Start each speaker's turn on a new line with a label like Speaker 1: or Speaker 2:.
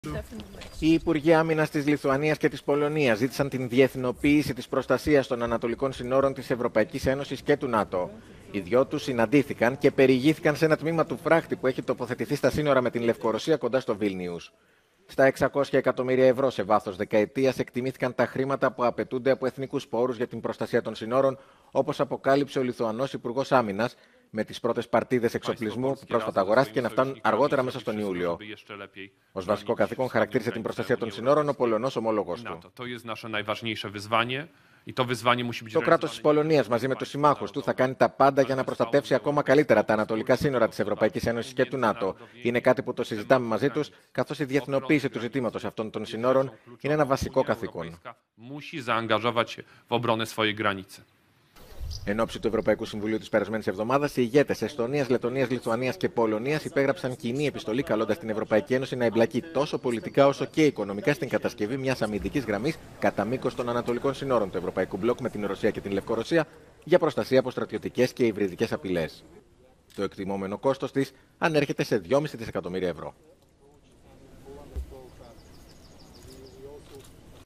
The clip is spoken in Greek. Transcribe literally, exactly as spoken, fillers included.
Speaker 1: Οι Υπουργοί Άμυνας της Λιθουανίας και της Πολωνίας ζήτησαν την διεθνοποίηση της προστασίας των ανατολικών συνόρων της Ευρωπαϊκής Ένωσης και του ΝΑΤΟ. Οι δυο τους συναντήθηκαν και περιηγήθηκαν σε ένα τμήμα του φράχτη που έχει τοποθετηθεί στα σύνορα με την Λευκορωσία κοντά στο Βίλνιους. Στα εξακόσια εκατομμύρια ευρώ σε βάθος δεκαετίας εκτιμήθηκαν τα χρήματα που απαιτούνται από εθνικούς πόρους για την προστασία των συνόρων, όπως αποκάλυψε ο Λιθουανός Υπουργός Άμυνας, με τις πρώτες παρτίδες εξοπλισμού που πρόσφατα αγοράστηκε να φτάνουν αργότερα μέσα στον Ιούλιο. Ως βασικό καθήκον χαρακτήρισε την προστασία των συνόρων ο Πολωνός ομόλογος του. Το κράτος της Πολωνίας μαζί με τους συμμάχους του θα κάνει τα πάντα για να προστατεύσει ακόμα καλύτερα τα ανατολικά σύνορα της Ευρωπαϊκής Ένωσης και του ΝΑΤΟ. Είναι κάτι που το συζητάμε μαζί τους, καθώς η διεθνοποίηση του ζητήματος αυτών των συνόρων είναι ένα βασικό καθήκον. Εν ώψη του Ευρωπαϊκού Συμβουλίου της περασμένης εβδομάδας, οι ηγέτες Εστονίας, Λετονίας, Λιθουανίας και Πολωνίας υπέγραψαν κοινή επιστολή καλώντας την Ευρωπαϊκή Ένωση να εμπλακεί τόσο πολιτικά όσο και οικονομικά στην κατασκευή μιας αμυντικής γραμμής κατά μήκος των ανατολικών συνόρων του Ευρωπαϊκού Μπλοκ με την Ρωσία και την Λευκορωσία για προστασία από στρατιωτικές και υβριδικές απειλές. Το εκτιμόμενο κόστος της ανέρχεται σε δυόμισι δισεκατομμύρια ευρώ.